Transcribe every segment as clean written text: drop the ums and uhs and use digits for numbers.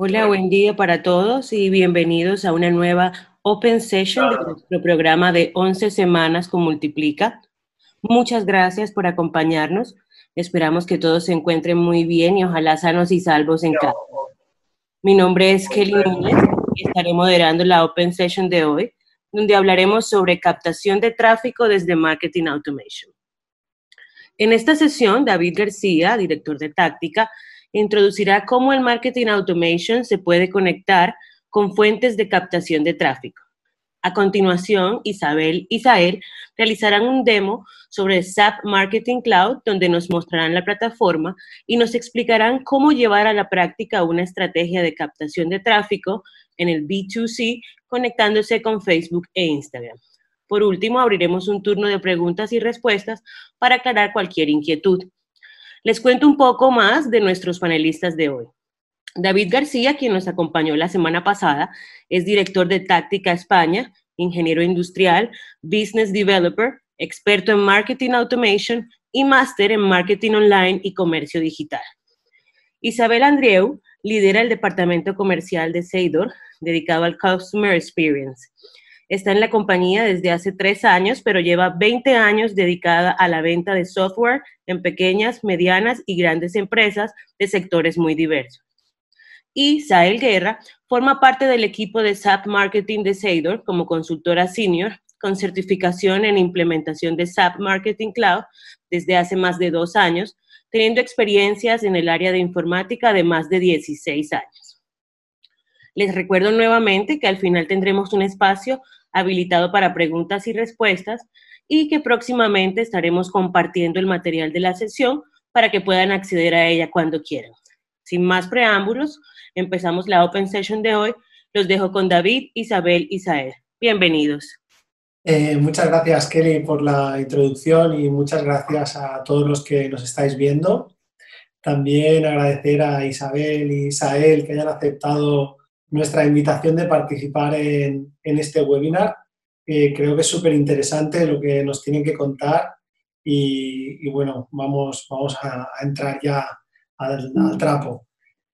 Hola, buen día para todos y bienvenidos a una nueva Open Session de nuestro programa de 11 semanas con Multiplica. Muchas gracias por acompañarnos. Esperamos que todos se encuentren muy bien y ojalá sanos y salvos en casa. Mi nombre es Kelly Núñez y estaré moderando la Open Session de hoy, donde hablaremos sobre captación de tráfico desde Marketing Automation. En esta sesión, David García, director de táctica, introducirá cómo el Marketing Automation se puede conectar con fuentes de captación de tráfico. A continuación, Isabel y Isael realizarán un demo sobre SAP Marketing Cloud, donde nos mostrarán la plataforma y nos explicarán cómo llevar a la práctica una estrategia de captación de tráfico en el B2C, conectándose con Facebook e Instagram. Por último, abriremos un turno de preguntas y respuestas para aclarar cualquier inquietud. Les cuento un poco más de nuestros panelistas de hoy. David García, quien nos acompañó la semana pasada, es director de Táctica España, ingeniero industrial, business developer, experto en marketing automation y máster en marketing online y comercio digital. Isabel Andreu lidera el departamento comercial de Seidor, dedicado al Customer Experience. Está en la compañía desde hace 3 años, pero lleva 20 años dedicada a la venta de software en pequeñas, medianas y grandes empresas de sectores muy diversos. Y Sael Guerra forma parte del equipo de SAP Marketing de Seidor como consultora senior con certificación en implementación de SAP Marketing Cloud desde hace más de 2 años, teniendo experiencias en el área de informática de más de 16 años. Les recuerdo nuevamente que al final tendremos un espacio habilitado para preguntas y respuestas y que próximamente estaremos compartiendo el material de la sesión para que puedan acceder a ella cuando quieran. Sin más preámbulos, empezamos la Open Session de hoy. Los dejo con David, Isabel y Isael. Bienvenidos. Muchas gracias, Kelly, por la introducción y muchas gracias a todos los que nos estáis viendo. También agradecer a Isabel y Isael que hayan aceptado nuestra invitación de participar en este webinar. Creo que es súper interesante lo que nos tienen que contar y bueno, vamos a entrar ya al trapo.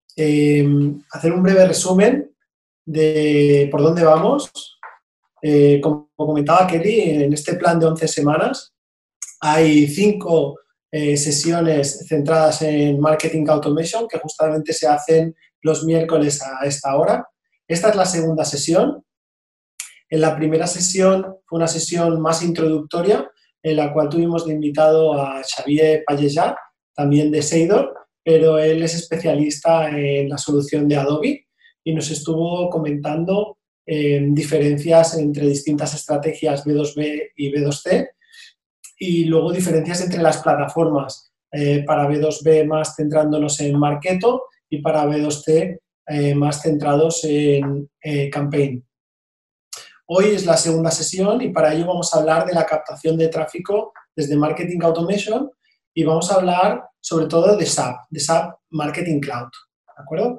Hacer un breve resumen de por dónde vamos. Como comentaba Kelly, en este plan de 11 semanas hay 5 sesiones centradas en Marketing Automation que justamente se hacen los miércoles a esta hora. Esta es la segunda sesión. En la primera sesión fue una sesión más introductoria en la cual tuvimos de invitado a Xavier Pallejà, también de Seidor, pero él es especialista en la solución de Adobe y nos estuvo comentando diferencias entre distintas estrategias B2B y B2C y luego diferencias entre las plataformas, para B2B más centrándonos en Marketo y para B2C más centrados en Campaign. Hoy es la segunda sesión y para ello vamos a hablar de la captación de tráfico desde Marketing Automation y vamos a hablar sobre todo de SAP Marketing Cloud, ¿de acuerdo?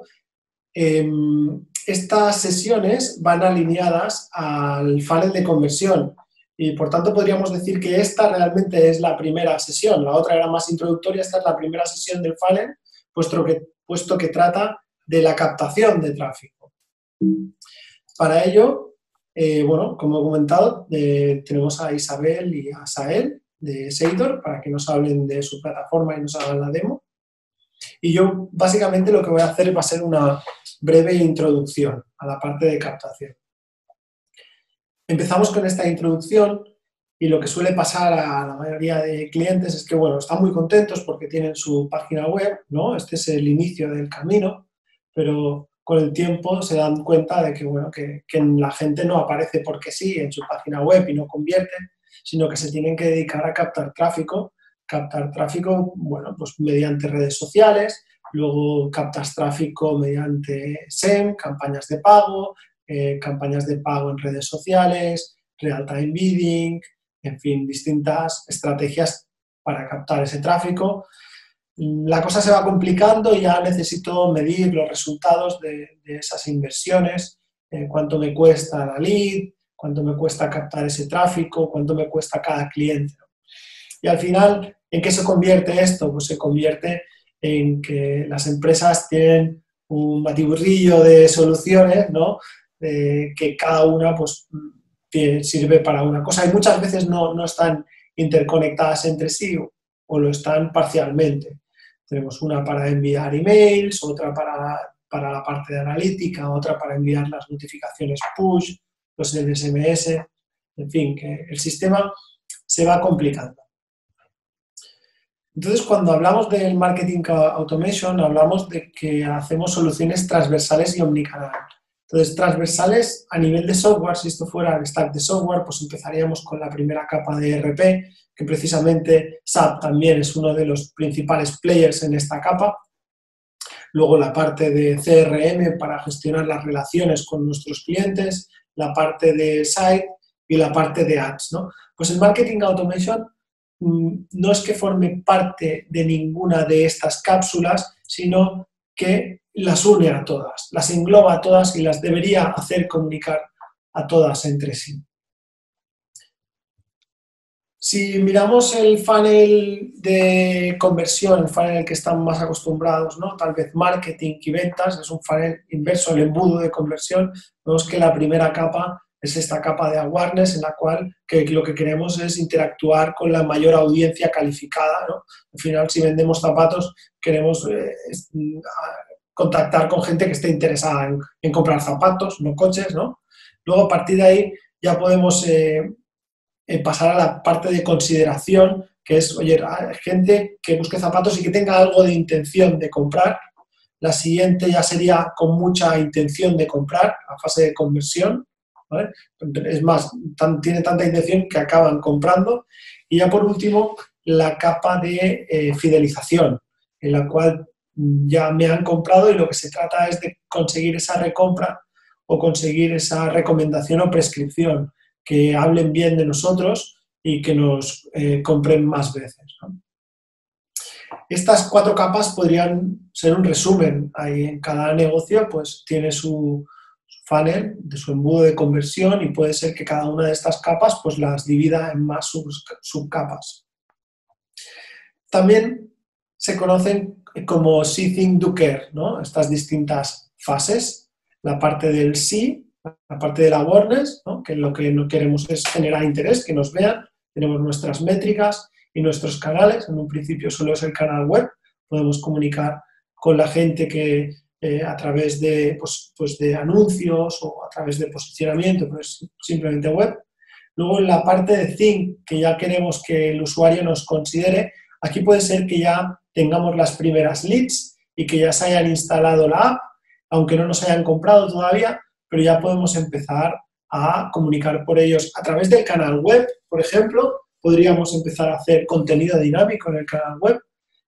Estas sesiones van alineadas al funnel de conversión y por tanto podríamos decir que esta realmente es la primera sesión, la otra era más introductoria, esta es la primera sesión del funnel, puesto que trata de la captación de tráfico. Para ello, bueno, como he comentado, tenemos a Isabel y a Sael de Seidor para que nos hablen de su plataforma y nos hagan la demo. Y yo básicamente lo que voy a hacer va a ser una breve introducción a la parte de captación. Empezamos con esta introducción y lo que suele pasar a la mayoría de clientes es que, bueno, están muy contentos porque tienen su página web, ¿no? Este es el inicio del camino, pero con el tiempo se dan cuenta de que, bueno, que la gente no aparece porque sí en su página web y no convierte, sino que se tienen que dedicar a captar tráfico, bueno, pues mediante redes sociales, luego captas tráfico mediante SEM, campañas de pago en redes sociales, real-time bidding, en fin, distintas estrategias para captar ese tráfico. La cosa se va complicando y ya necesito medir los resultados de esas inversiones, cuánto me cuesta la lead, cuánto me cuesta captar ese tráfico, cuánto me cuesta cada cliente. Y al final, ¿en qué se convierte esto? Pues se convierte en que las empresas tienen un batiburrillo de soluciones, ¿no? Que cada una pues, sirve para una cosa y muchas veces no están interconectadas entre sí o lo están parcialmente. Tenemos una para enviar emails, otra para la parte de analítica, otra para enviar las notificaciones push, los SMS, en fin, que el sistema se va complicando. Entonces, cuando hablamos del marketing automation, hablamos de que hacemos soluciones transversales y omnicanal. Entonces, transversales a nivel de software, si esto fuera el stack de software, pues empezaríamos con la primera capa de ERP, que precisamente SAP también es uno de los principales players en esta capa. Luego la parte de CRM para gestionar las relaciones con nuestros clientes, la parte de Site y la parte de Ads, ¿no? Pues el marketing automation no es que forme parte de ninguna de estas cápsulas, sino que las une a todas, las engloba a todas y las debería hacer comunicar a todas entre sí. Si miramos el funnel de conversión, el funnel al que están más acostumbrados, ¿no? Tal vez marketing y ventas, es un funnel inverso al embudo de conversión, vemos que la primera capa es esta capa de awareness en la cual lo que queremos es interactuar con la mayor audiencia calificada, ¿no? Al final, si vendemos zapatos, queremos contactar con gente que esté interesada en comprar zapatos, no coches, ¿no? Luego, a partir de ahí, ya podemos pasar a la parte de consideración, que es, oye, gente que busque zapatos y que tenga algo de intención de comprar. La siguiente ya sería con mucha intención de comprar, la fase de conversión, ¿vale? Es más, tiene tanta intención que acaban comprando. Y ya por último, la capa de fidelización, en la cual ya me han comprado y lo que se trata es de conseguir esa recompra o conseguir esa recomendación o prescripción, que hablen bien de nosotros y que nos compren más veces, ¿no? Estas 4 capas podrían ser un resumen. Ahí en cada negocio pues tiene su funnel, de su embudo de conversión y puede ser que cada una de estas capas pues las divida en más subcapas. También se conocen como See, Think, Do, Care, ¿no? Estas distintas fases, la parte del sí, la parte del awareness, ¿no? Que lo que no queremos es generar interés, que nos vean, tenemos nuestras métricas y nuestros canales, en un principio solo es el canal web, podemos comunicar con la gente que a través de, pues de anuncios o a través de posicionamiento, pues simplemente web. Luego en la parte de Think, que ya queremos que el usuario nos considere, aquí puede ser que ya tengamos las primeras leads y que ya se hayan instalado la app, aunque no nos hayan comprado todavía, pero ya podemos empezar a comunicar por ellos a través del canal web, por ejemplo. Podríamos empezar a hacer contenido dinámico en el canal web.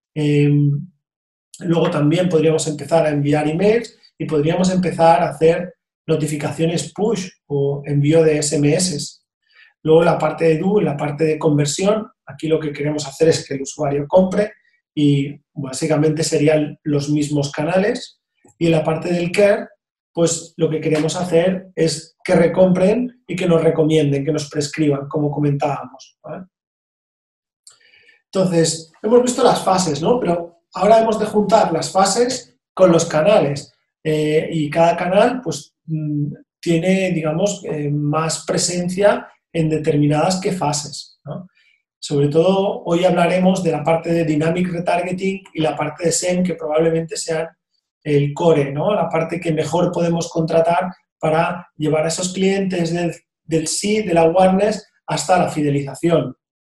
Luego también podríamos empezar a enviar emails y podríamos empezar a hacer notificaciones push o envío de SMS. Luego la parte de do, la parte de conversión, aquí lo que queremos hacer es que el usuario compre y básicamente serían los mismos canales. Y en la parte del care, pues lo que queremos hacer es que recompren y que nos recomienden, que nos prescriban, como comentábamos, ¿vale? Entonces, hemos visto las fases, ¿no? Pero ahora hemos de juntar las fases con los canales y cada canal pues tiene, digamos, más presencia en determinadas que fases, ¿no? Sobre todo, hoy hablaremos de la parte de Dynamic Retargeting y la parte de SEM, que probablemente sean el core, ¿no? La parte que mejor podemos contratar para llevar a esos clientes del sí, del awareness, hasta la fidelización.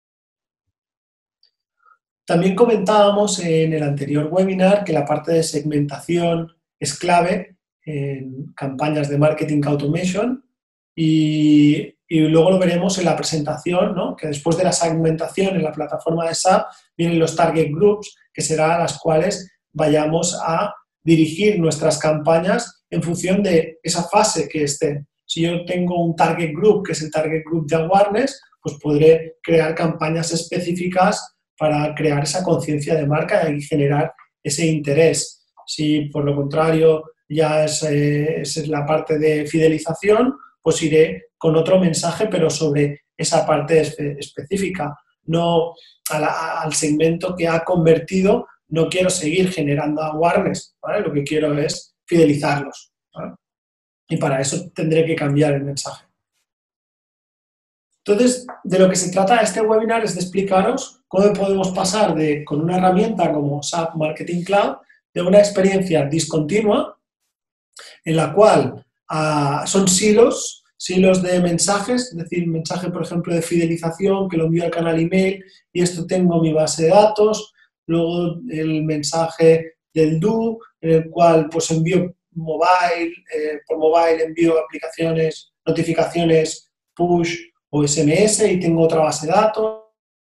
También comentábamos en el anterior webinar que la parte de segmentación es clave en campañas de marketing automation y luego lo veremos en la presentación, ¿no? Que después de la segmentación en la plataforma de SAP vienen los target groups, que serán a las cuales vayamos a dirigir nuestras campañas en función de esa fase que estén. Si yo tengo un target group, que es el target group de awareness, pues podré crear campañas específicas para crear esa conciencia de marca y generar ese interés. Si por lo contrario ya es la parte de fidelización, pues iré con otro mensaje, pero sobre esa parte específica. No al segmento que ha convertido, no quiero seguir generando awareness, ¿vale? Lo que quiero es fidelizarlos, ¿vale? Y para eso tendré que cambiar el mensaje. Entonces, de lo que se trata este webinar es de explicaros cómo podemos pasar con una herramienta como SAP Marketing Cloud de una experiencia discontinua en la cual son silos de mensajes, es decir, mensaje, por ejemplo, de fidelización que lo envío al canal email y esto tengo mi base de datos, luego el mensaje del do, en el cual pues envío por mobile envío aplicaciones, notificaciones, push o SMS y tengo otra base de datos.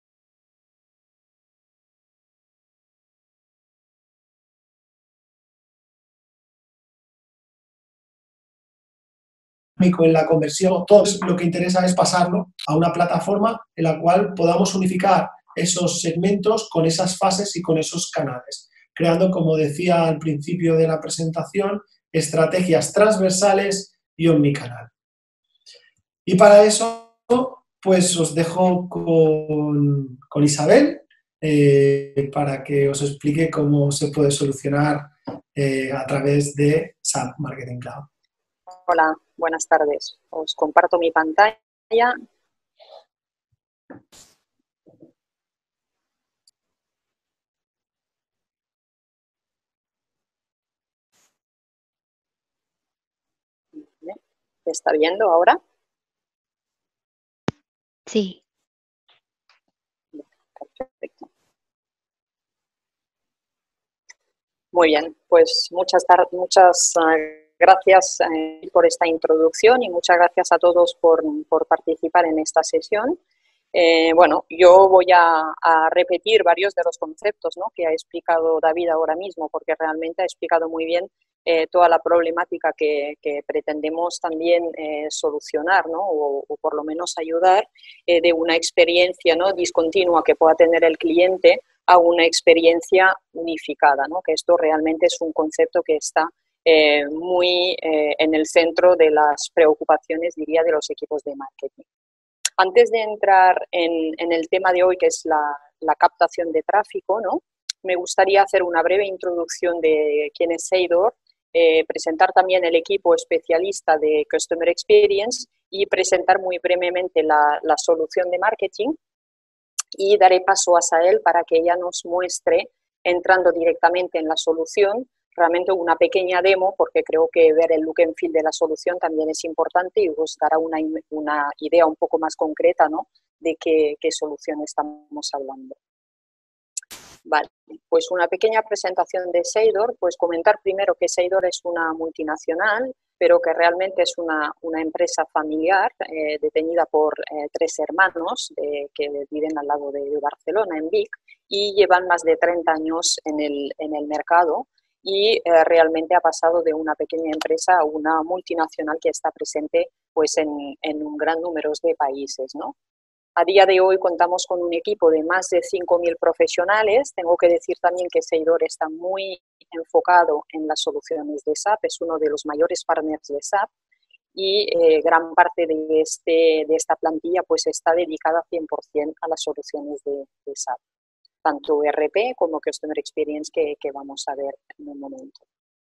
En la conversión, todo lo que interesa es pasarlo a una plataforma en la cual podamos unificar esos segmentos con esas fases y con esos canales, creando, como decía al principio de la presentación, estrategias transversales y omnicanal. Y para eso, pues os dejo con Isabel para que os explique cómo se puede solucionar a través de SAP Marketing Cloud. Hola, buenas tardes. Os comparto mi pantalla. ¿Se está viendo ahora? Sí. Perfecto. Muy bien, pues muchas gracias por esta introducción y muchas gracias a todos por participar en esta sesión. Bueno, yo voy a repetir varios de los conceptos, ¿no?, que ha explicado David ahora mismo, porque realmente ha explicado muy bien toda la problemática que pretendemos también solucionar, ¿no?, o por lo menos ayudar de una experiencia, ¿no?, discontinua que pueda tener el cliente a una experiencia unificada, ¿no?, que esto realmente es un concepto que está muy en el centro de las preocupaciones, diría, de los equipos de marketing. Antes de entrar en el tema de hoy, que es la captación de tráfico, ¿no?, me gustaría hacer una breve introducción de quién es Seidor, presentar también el equipo especialista de Customer Experience y presentar muy brevemente la solución de marketing, y daré paso a Sael para que ella nos muestre, entrando directamente en la solución, realmente una pequeña demo, porque creo que ver el look and feel de la solución también es importante y os dará una idea un poco más concreta, ¿no?, de qué solución estamos hablando. Vale, pues una pequeña presentación de Seidor. Pues comentar primero que Seidor es una multinacional, pero que realmente es una empresa familiar detenida por tres hermanos que viven al lado de Barcelona, en Vic, y llevan más de 30 años en el mercado y realmente ha pasado de una pequeña empresa a una multinacional que está presente pues en un gran número de países, ¿no? A día de hoy contamos con un equipo de más de 5.000 profesionales. Tengo que decir también que Seidor está muy enfocado en las soluciones de SAP, es uno de los mayores partners de SAP y gran parte de esta plantilla pues está dedicada 100% a las soluciones de SAP, tanto ERP como Customer Experience que vamos a ver en un momento.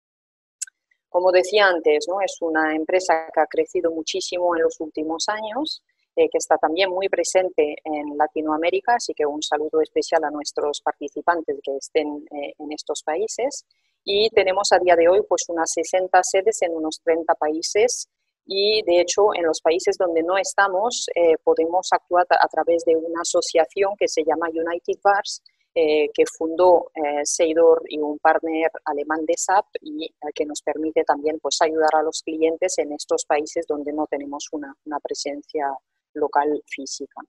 Como decía antes, ¿no?, es una empresa que ha crecido muchísimo en los últimos años, que está también muy presente en Latinoamérica, así que un saludo especial a nuestros participantes que estén en estos países. Y tenemos a día de hoy pues unas 60 sedes en unos 30 países y de hecho en los países donde no estamos podemos actuar a través de una asociación que se llama United VARs, que fundó Seidor y un partner alemán de SAP y que nos permite también pues ayudar a los clientes en estos países donde no tenemos una presencia local física.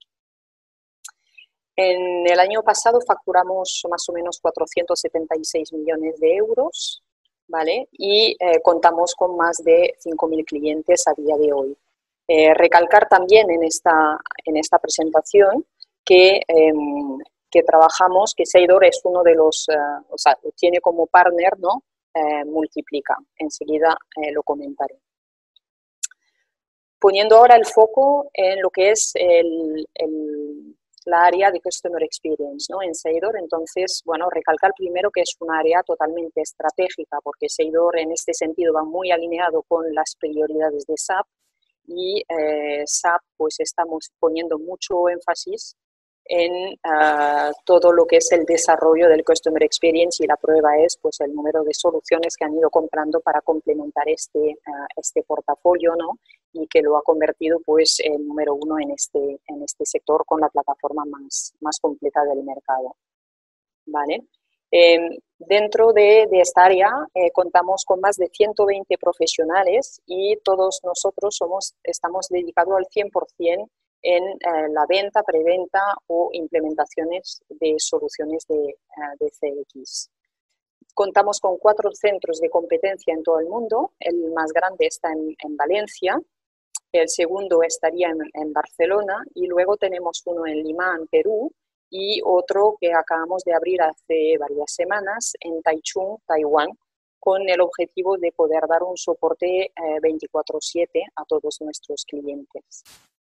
En el año pasado facturamos más o menos 476 millones de euros, ¿vale? Y contamos con más de 5.000 clientes a día de hoy. Recalcar también en esta presentación que trabajamos, que Seidor es uno de los, o sea, tiene como partner, ¿no?, Multiplica. Enseguida lo comentaré. Poniendo ahora el foco en lo que es la área de Customer Experience, ¿no? En Seidor. Entonces, bueno, recalcar primero que es un área totalmente estratégica, porque Seidor en este sentido va muy alineado con las prioridades de SAP y SAP pues estamos poniendo mucho énfasis en todo lo que es el desarrollo del Customer Experience, y la prueba es pues el número de soluciones que han ido comprando para complementar este portafolio, ¿no? Y que lo ha convertido pues en número uno en este sector, con la plataforma más completa del mercado, ¿vale? Dentro de esta área contamos con más de 120 profesionales y todos nosotros estamos dedicados al 100% en la venta, preventa o implementaciones de soluciones de CX. Contamos con 4 centros de competencia en todo el mundo. El más grande está en Valencia, el segundo estaría en Barcelona, y luego tenemos uno en Lima, en Perú, y otro que acabamos de abrir hace varias semanas en Taichung, Taiwán, con el objetivo de poder dar un soporte 24/7 a todos nuestros clientes.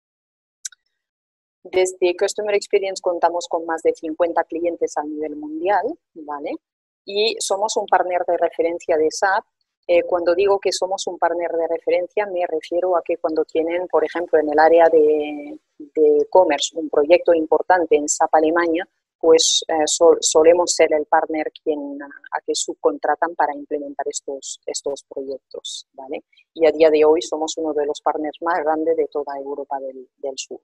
Desde Customer Experience contamos con más de 50 clientes a nivel mundial, ¿vale? Y somos un partner de referencia de SAP. Cuando digo que somos un partner de referencia, me refiero a que cuando tienen, por ejemplo, en el área de e-commerce, un proyecto importante en SAP Alemania, pues solemos ser el partner a que subcontratan para implementar estos proyectos, ¿vale? Y a día de hoy somos uno de los partners más grandes de toda Europa del Sur.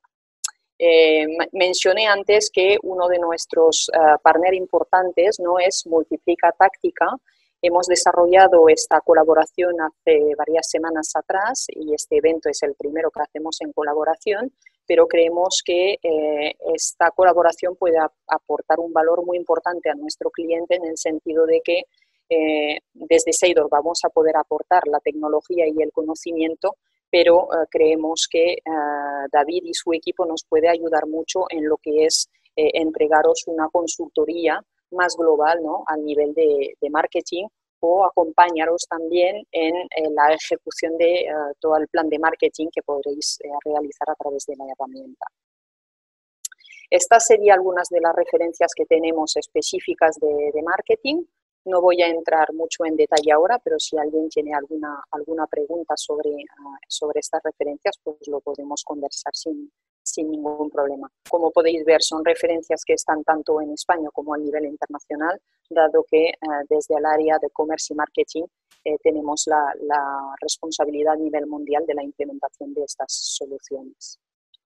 Mencioné antes que uno de nuestros partners importantes no es Multiplica Táctica. Hemos desarrollado esta colaboración hace varias semanas atrás y este evento es el primero que hacemos en colaboración, pero creemos que esta colaboración puede aportar un valor muy importante a nuestro cliente, en el sentido de que desde Seidor vamos a poder aportar la tecnología y el conocimiento, pero creemos que David y su equipo nos puede ayudar mucho en lo que es entregaros una consultoría más global, ¿no? Al nivel de marketing, o acompañaros también en la ejecución de todo el plan de marketing que podréis realizar a través de la herramienta. Estas serían algunas de las referencias que tenemos específicas de marketing. No voy a entrar mucho en detalle ahora, pero si alguien tiene alguna pregunta sobre estas referencias, pues lo podemos conversar sin ningún problema. Como podéis ver, son referencias que están tanto en España como a nivel internacional, dado que desde el área de Commerce y Marketing tenemos la responsabilidad a nivel mundial de la implementación de estas soluciones.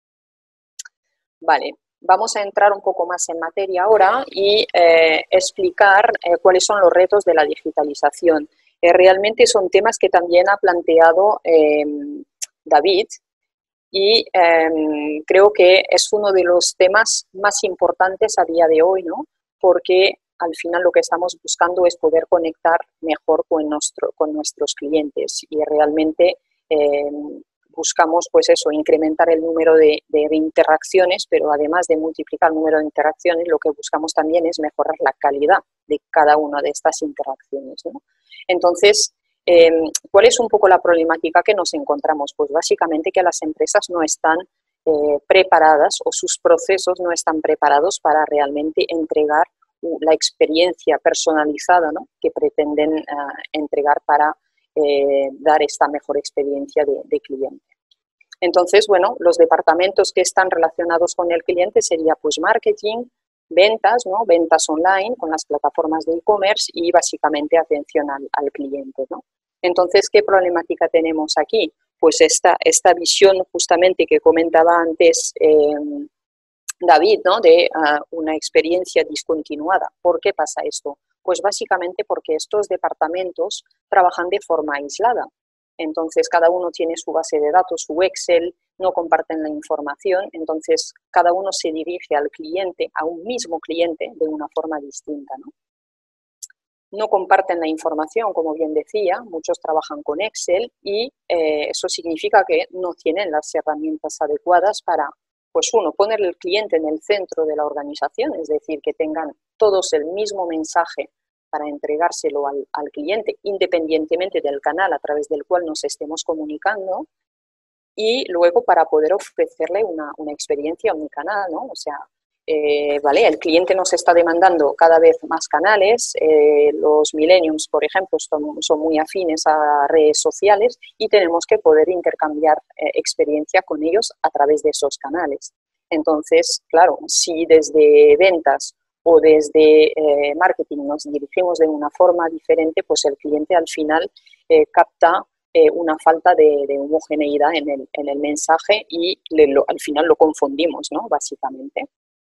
Vale. Vamos a entrar un poco más en materia ahora y explicar cuáles son los retos de la digitalización. Realmente son temas que también ha planteado David, y creo que es uno de los temas más importantes a día de hoy, ¿no? Porque al final lo que estamos buscando es poder conectar mejor con nuestros clientes, y realmente buscamos pues eso, incrementar el número de interacciones, pero además de multiplicar el número de interacciones, lo que buscamos también es mejorar la calidad de cada una de estas interacciones, ¿no? Entonces, ¿cuál es un poco la problemática que nos encontramos? Pues básicamente que las empresas no están preparadas, o sus procesos no están preparados para realmente entregar la experiencia personalizada, ¿no? Que pretenden entregar para dar esta mejor experiencia de cliente. Entonces, bueno, los departamentos que están relacionados con el cliente sería pues marketing, ventas, ¿no? Ventas online con las plataformas de e-commerce, y básicamente atención al cliente, ¿no? Entonces, ¿qué problemática tenemos aquí? Pues esta visión justamente que comentaba antes David, ¿no? De una experiencia discontinuada. ¿Por qué pasa esto? Pues básicamente porque estos departamentos trabajan de forma aislada. Entonces, cada uno tiene su base de datos, su Excel, no comparten la información. Entonces, cada uno se dirige al cliente, a un mismo cliente, de una forma distinta, ¿no? No comparten la información, como bien decía, muchos trabajan con Excel, y eso significa que no tienen las herramientas adecuadas para, pues uno, poner el cliente en el centro de la organización, es decir, que tengan todos el mismo mensaje para entregárselo al cliente, independientemente del canal a través del cual nos estemos comunicando, y luego para poder ofrecerle una experiencia omnicanal, ¿no? O sea, ¿vale? El cliente nos está demandando cada vez más canales, los millennials, por ejemplo, son muy afines a redes sociales y tenemos que poder intercambiar experiencia con ellos a través de esos canales. Entonces, claro, si desde ventas o desde marketing nos dirigimos de una forma diferente, pues el cliente al final capta una falta de homogeneidad en el mensaje y al final lo confundimos, ¿no? Básicamente.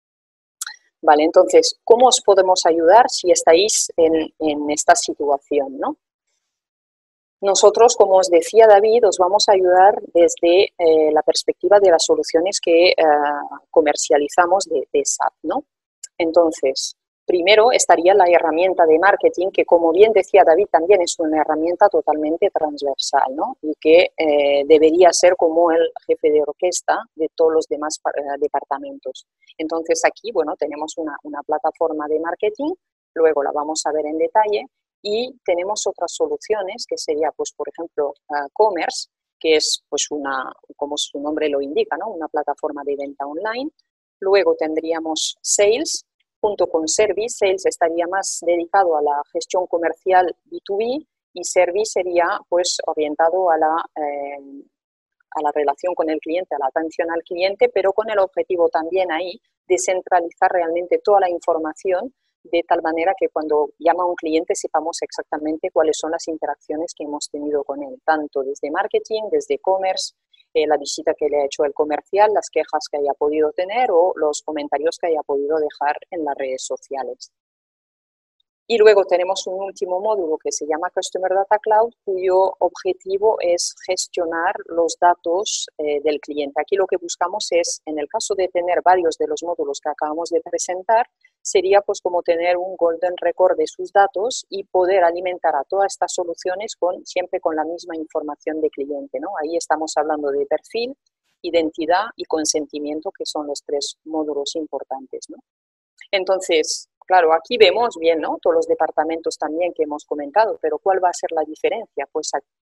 Vale, entonces, ¿cómo os podemos ayudar si estáis en esta situación, ¿no? Nosotros, como os decía David, os vamos a ayudar desde la perspectiva de las soluciones que comercializamos de SAP, ¿no? Entonces, primero estaría la herramienta de marketing, que como bien decía David, también es una herramienta totalmente transversal, ¿no? Y que debería ser como el jefe de orquesta de todos los demás departamentos. Entonces, aquí, bueno, tenemos una plataforma de marketing, luego la vamos a ver en detalle, y tenemos otras soluciones, que sería, pues, por ejemplo, Commerce, que es, pues, como su nombre lo indica, ¿no? Una plataforma de venta online. Luego tendríamos Sales, junto con Service. Sales estaría más dedicado a la gestión comercial B2B y Service sería, pues, orientado a la relación con el cliente, a la atención al cliente, pero con el objetivo también ahí de centralizar realmente toda la información de tal manera que cuando llama a un cliente sepamos exactamente cuáles son las interacciones que hemos tenido con él, tanto desde marketing, desde e-commerce, la visita que le ha hecho el comercial, las quejas que haya podido tener o los comentarios que haya podido dejar en las redes sociales. Y luego tenemos un último módulo que se llama Customer Data Cloud, cuyo objetivo es gestionar los datos del cliente. Aquí lo que buscamos es, en el caso de tener varios de los módulos que acabamos de presentar, sería pues como tener un golden record de sus datos y poder alimentar a todas estas soluciones siempre con la misma información de cliente, ¿no? Ahí estamos hablando de perfil, identidad y consentimiento, que son los tres módulos importantes, ¿no? Entonces, claro, aquí vemos bien, ¿no? Todos los departamentos también que hemos comentado, pero ¿cuál va a ser la diferencia? Pues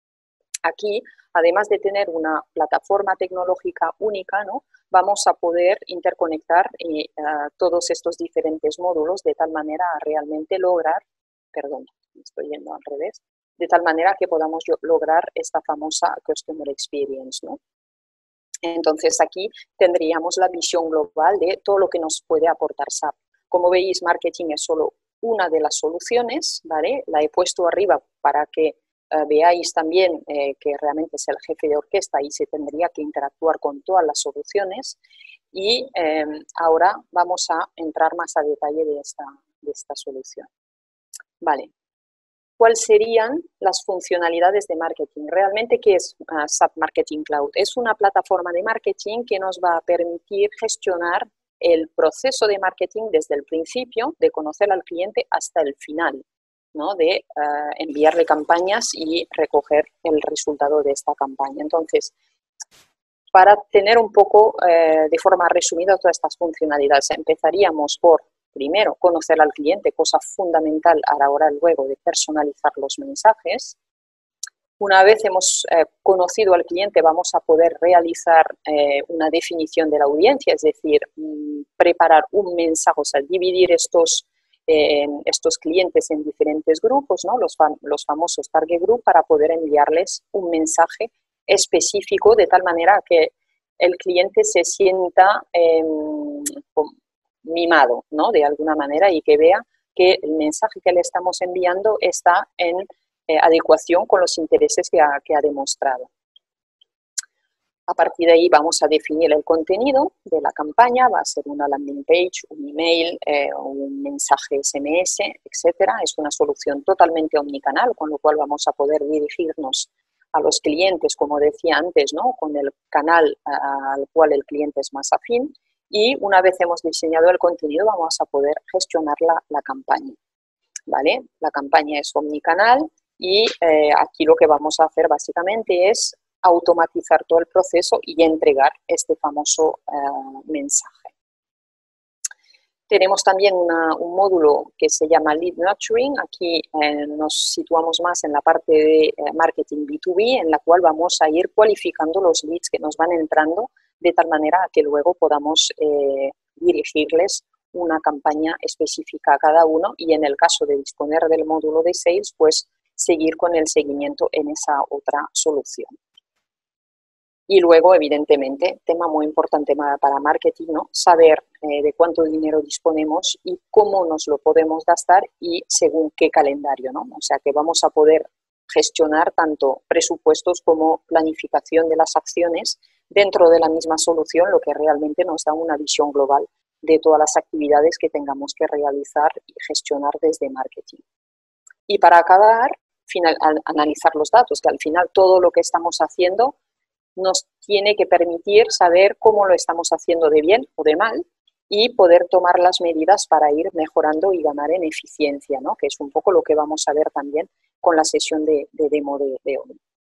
aquí, además de tener una plataforma tecnológica única, ¿no? Vamos a poder interconectar todos estos diferentes módulos de tal manera a realmente lograr, perdón, me estoy yendo al revés, de tal manera que podamos lograr esta famosa Customer Experience, ¿no? Entonces aquí tendríamos la visión global de todo lo que nos puede aportar SAP. Como veis, marketing es solo una de las soluciones, ¿vale? La he puesto arriba para que veáis también que realmente es el jefe de orquesta y se tendría que interactuar con todas las soluciones. Y ahora vamos a entrar más a detalle de esta solución. Vale. ¿Cuáles serían las funcionalidades de marketing? Realmente, ¿qué es SAP Marketing Cloud? Es una plataforma de marketing que nos va a permitir gestionar el proceso de marketing desde el principio, de conocer al cliente, hasta el final, ¿no? De enviarle campañas y recoger el resultado de esta campaña. Entonces, para tener un poco de forma resumida todas estas funcionalidades, empezaríamos por, primero, conocer al cliente, cosa fundamental a la hora luego de personalizar los mensajes. Una vez hemos conocido al cliente, vamos a poder realizar una definición de la audiencia, es decir, preparar un mensaje, o sea, dividir estos clientes en diferentes grupos, ¿no? Los famosos target group, para poder enviarles un mensaje específico de tal manera que el cliente se sienta mimado, ¿no? De alguna manera, y que vea que el mensaje que le estamos enviando está en adecuación con los intereses que ha demostrado. A partir de ahí vamos a definir el contenido de la campaña, va a ser una landing page, un email, un mensaje SMS, etcétera. Es una solución totalmente omnicanal, con lo cual vamos a poder dirigirnos a los clientes, como decía antes, ¿no? Con el canal al cual el cliente es más afín, y una vez hemos diseñado el contenido vamos a poder gestionar la campaña, ¿vale? La campaña es omnicanal y aquí lo que vamos a hacer básicamente es automatizar todo el proceso y entregar este famoso mensaje. Tenemos también un módulo que se llama Lead Nurturing. Aquí nos situamos más en la parte de marketing B2B, en la cual vamos a ir cualificando los leads que nos van entrando de tal manera que luego podamos dirigirles una campaña específica a cada uno y en el caso de disponer del módulo de Sales, pues seguir con el seguimiento en esa otra solución. Y luego, evidentemente, tema muy importante para marketing, ¿no? Saber de cuánto dinero disponemos y cómo nos lo podemos gastar y según qué calendario, ¿no? O sea, que vamos a poder gestionar tanto presupuestos como planificación de las acciones dentro de la misma solución, lo que realmente nos da una visión global de todas las actividades que tengamos que realizar y gestionar desde marketing. Y para acabar, analizar los datos, que al final todo lo que estamos haciendo nos tiene que permitir saber cómo lo estamos haciendo de bien o de mal y poder tomar las medidas para ir mejorando y ganar en eficiencia, ¿no? Que es un poco lo que vamos a ver también con la sesión de demo de hoy.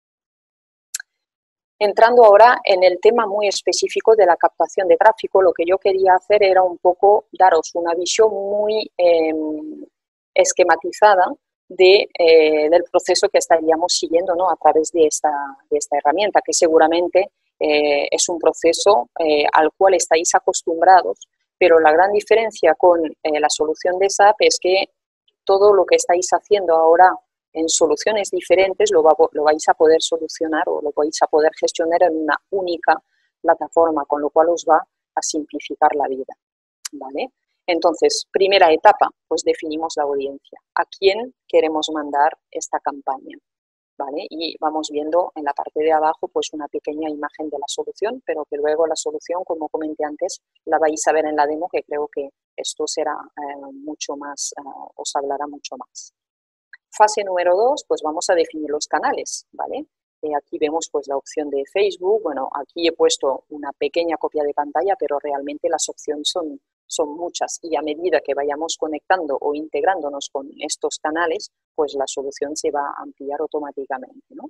Entrando ahora en el tema muy específico de la captación de tráfico, lo que yo quería hacer era un poco daros una visión muy esquematizada del proceso que estaríamos siguiendo, ¿no? A través de esta herramienta, que seguramente es un proceso al cual estáis acostumbrados, pero la gran diferencia con la solución de SAP es que todo lo que estáis haciendo ahora en soluciones diferentes lo vais a poder solucionar o lo vais a poder gestionar en una única plataforma, con lo cual os va a simplificar la vida, ¿vale? Entonces, primera etapa, pues definimos la audiencia. ¿A quién queremos mandar esta campaña? ¿Vale? Y vamos viendo en la parte de abajo pues una pequeña imagen de la solución, pero que luego la solución, como comenté antes, la vais a ver en la demo, que creo que esto será mucho más, os hablará mucho más. Fase número 2, pues vamos a definir los canales, ¿vale? Aquí vemos pues la opción de Facebook. Bueno, aquí he puesto una pequeña copia de pantalla, pero realmente las opciones son muchas y a medida que vayamos conectando o integrándonos con estos canales, pues la solución se va a ampliar automáticamente, ¿no?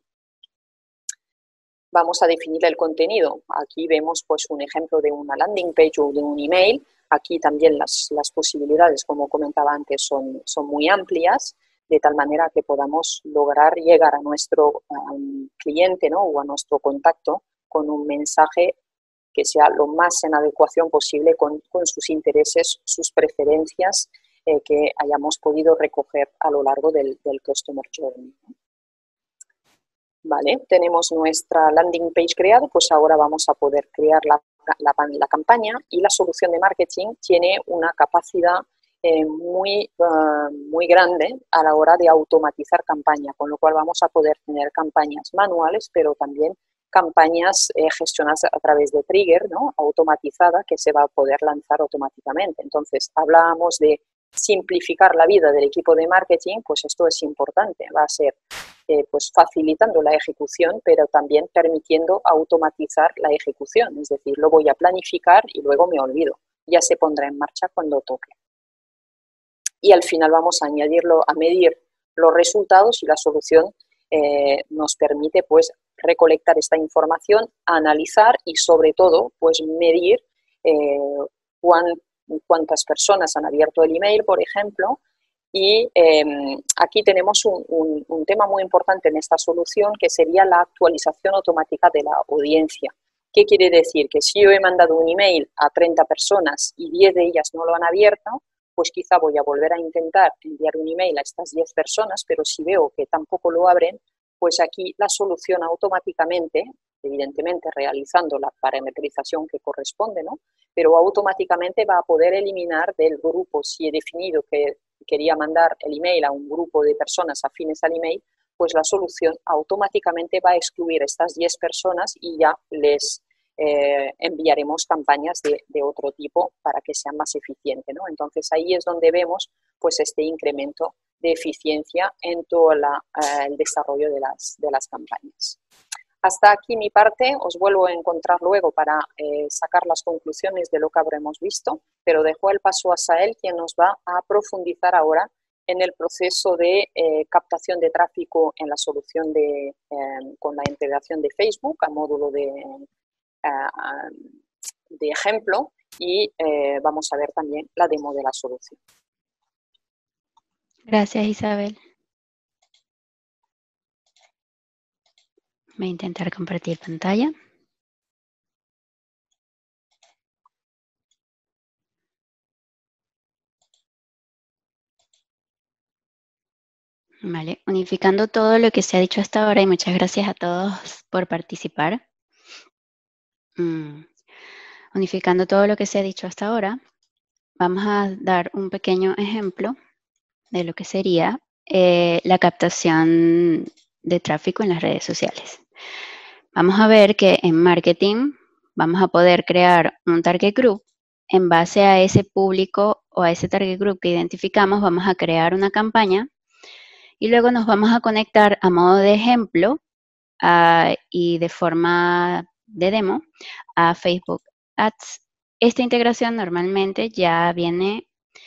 Vamos a definir el contenido. Aquí vemos pues un ejemplo de una landing page o de un email. Aquí también las posibilidades, como comentaba antes, son muy amplias, de tal manera que podamos lograr llegar a nuestro cliente, ¿no? O a nuestro contacto con un mensaje que sea lo más en adecuación posible con sus intereses, sus preferencias que hayamos podido recoger a lo largo del Customer Journey. Vale, tenemos nuestra landing page creada, pues ahora vamos a poder crear la campaña, y la solución de marketing tiene una capacidad muy grande a la hora de automatizar campaña, con lo cual vamos a poder tener campañas manuales, pero también campañas gestionadas a través de trigger, ¿no? Automatizada, que se va a poder lanzar automáticamente. Entonces, hablábamos de simplificar la vida del equipo de marketing, pues esto es importante, va a ser pues facilitando la ejecución, pero también permitiendo automatizar la ejecución, es decir, lo voy a planificar y luego me olvido, ya se pondrá en marcha cuando toque. Y al final vamos a medir los resultados, y la solución nos permite pues recolectar esta información, analizar y sobre todo pues medir cuántas personas han abierto el email, por ejemplo. Y aquí tenemos un tema muy importante en esta solución, que sería la actualización automática de la audiencia. ¿Qué quiere decir? Que si yo he mandado un email a 30 personas y 10 de ellas no lo han abierto, pues quizá voy a volver a intentar enviar un email a estas 10 personas, pero si veo que tampoco lo abren, pues aquí la solución automáticamente, evidentemente realizando la parametrización que corresponde, ¿no? Pero automáticamente va a poder eliminar del grupo, si he definido que quería mandar el email a un grupo de personas afines al email, pues la solución automáticamente va a excluir estas 10 personas y ya les enviaremos campañas de otro tipo para que sean más eficientes, ¿no? Entonces ahí es donde vemos pues este incremento de eficiencia en todo el desarrollo de las campañas. Hasta aquí mi parte, os vuelvo a encontrar luego para sacar las conclusiones de lo que habremos visto, pero dejo el paso a Sael, quien nos va a profundizar ahora en el proceso de captación de tráfico en la solución con la integración de Facebook a módulo de ejemplo, y vamos a ver también la demo de la solución. Gracias, Isabel. Voy a intentar compartir pantalla. Vale, unificando todo lo que se ha dicho hasta ahora y muchas gracias a todos por participar. Unificando todo lo que se ha dicho hasta ahora, vamos a dar un pequeño ejemplo de lo que sería la captación de tráfico en las redes sociales. Vamos a ver que en marketing vamos a poder crear un target group. En base a ese público o a ese target group que identificamos, vamos a crear una campaña y luego nos vamos a conectar a modo de ejemplo y de forma de demo a Facebook Ads. Esta integración normalmente ya viene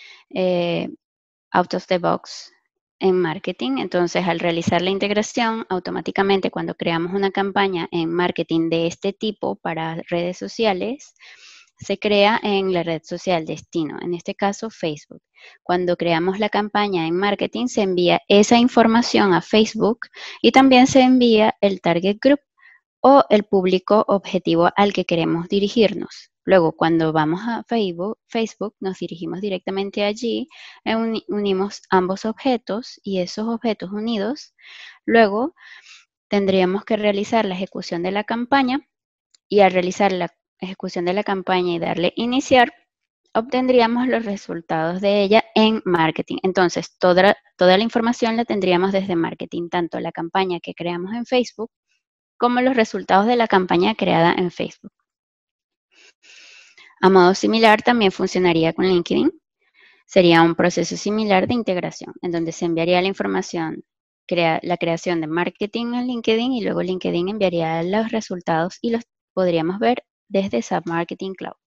out of the box en marketing. Entonces, al realizar la integración, automáticamente cuando creamos una campaña en marketing de este tipo para redes sociales, se crea en la red social destino, en este caso Facebook. Cuando creamos la campaña en marketing, se envía esa información a Facebook y también se envía el target group o el público objetivo al que queremos dirigirnos. Luego, cuando vamos a Facebook nos dirigimos directamente allí, unimos ambos objetos y esos objetos unidos, luego tendríamos que realizar la ejecución de la campaña y al realizar la ejecución de la campaña y darle iniciar, obtendríamos los resultados de ella en marketing. Entonces, toda la información la tendríamos desde marketing, tanto la campaña que creamos en Facebook como los resultados de la campaña creada en Facebook. A modo similar también funcionaría con LinkedIn. Sería un proceso similar de integración, en donde se enviaría la información, la creación de marketing en LinkedIn y luego LinkedIn enviaría los resultados y los podríamos ver desde SAP Marketing Cloud.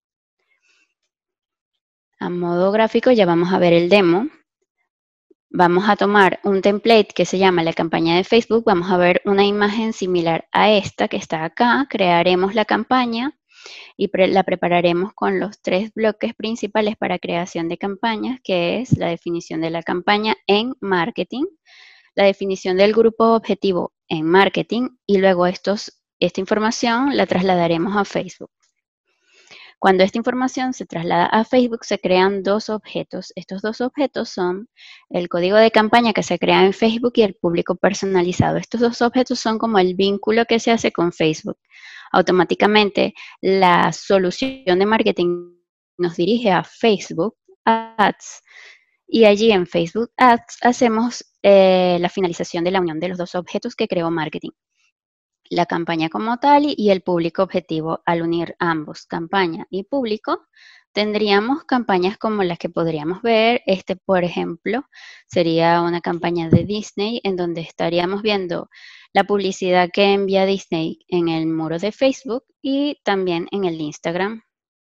A modo gráfico ya vamos a ver el demo. Vamos a tomar un template que se llama la campaña de Facebook. Vamos a ver una imagen similar a esta que está acá. Crearemos la campaña y la prepararemos con los 3 bloques principales para creación de campañas, que es la definición de la campaña en marketing, la definición del grupo objetivo en marketing y luego esta información la trasladaremos a Facebook. Cuando esta información se traslada a Facebook, se crean 2 objetos. Estos 2 objetos son el código de campaña que se crea en Facebook y el público personalizado. Estos 2 objetos son como el vínculo que se hace con Facebook. Automáticamente, la solución de marketing nos dirige a Facebook Ads y allí en Facebook Ads hacemos la finalización de la unión de los 2 objetos que creó marketing. La campaña como tal y el público objetivo. Al unir ambos, campaña y público, tendríamos campañas como las que podríamos ver. Por ejemplo, sería una campaña de Disney en donde estaríamos viendo la publicidad que envía Disney en el muro de Facebook y también en el Instagram.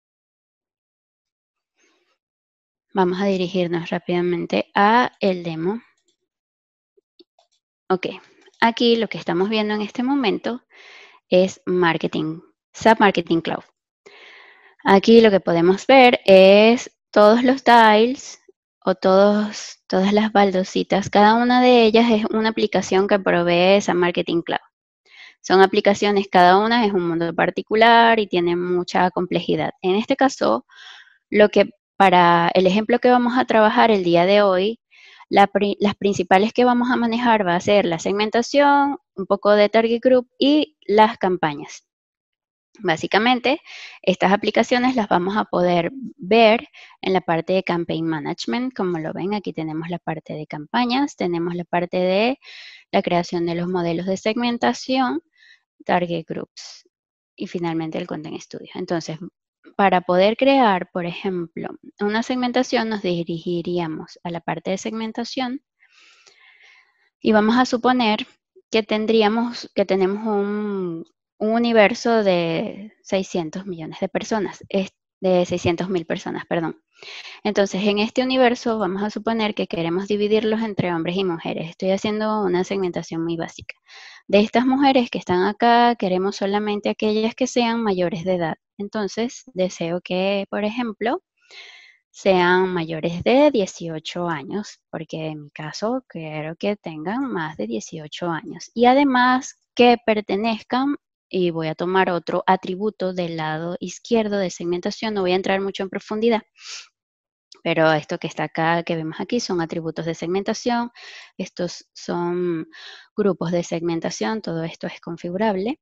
Vamos a dirigirnos rápidamente a el demo. Ok, aquí lo que estamos viendo en este momento es marketing, SAP Marketing Cloud. Aquí lo que podemos ver es todos los tiles o todas las baldositas. Cada una de ellas es una aplicación que provee SAP Marketing Cloud. Son aplicaciones, cada una es un mundo particular y tiene mucha complejidad. En este caso, para el ejemplo que vamos a trabajar el día de hoy, las principales que vamos a manejar va a ser la segmentación, un poco de target group y las campañas. Básicamente, estas aplicaciones las vamos a poder ver en la parte de Campaign Management. Como lo ven, aquí tenemos la parte de campañas, tenemos la parte de la creación de los modelos de segmentación, Target Groups y finalmente el Content Studio. Entonces, para poder crear, por ejemplo, una segmentación, nos dirigiríamos a la parte de segmentación y vamos a suponer que tenemos un universo de 600 millones de personas, de 600.000 personas, perdón. Entonces, en este universo vamos a suponer que queremos dividirlos entre hombres y mujeres. Estoy haciendo una segmentación muy básica. De estas mujeres que están acá, queremos solamente aquellas que sean mayores de edad. Entonces, deseo que, por ejemplo, sean mayores de 18 años, porque en mi caso quiero que tengan más de 18 años. Y además que pertenezcan, y voy a tomar otro atributo del lado izquierdo de segmentación, no voy a entrar mucho en profundidad, Pero esto que está acá, que vemos aquí, son atributos de segmentación. Estos son grupos de segmentación. Todo esto es configurable.